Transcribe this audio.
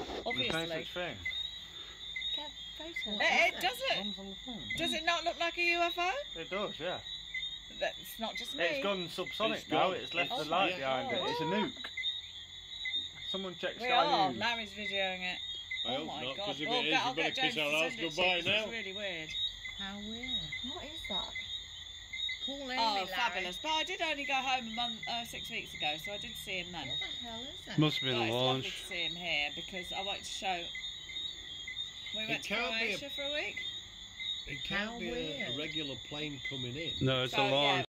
Obviously. No such thing. Get photos. Does it? One's on the phone. Does it not look like a UFO? It does, yeah. That's not just me. It's gone subsonic It's now. gone. It's left Oh the light my behind it. God. It's a nuke. Someone check We Sky are. News. Larry's videoing it. I oh hope my not, god. 'cause if Well, it is, I'll you better get James kiss our to ass send it to goodbye you 'cause now. it's really weird. How weird. What is that? Call Amy, Oh, Larry. fabulous. But I did only go home 6 weeks ago, so I did see him then. What the hell is it? Must have been But a it's lovely launch. to see him here because I wanted to show. We went to can't be a- Croatia for a week. It can't How be a weird. regular plane coming in. No, it's So, a launch. yeah,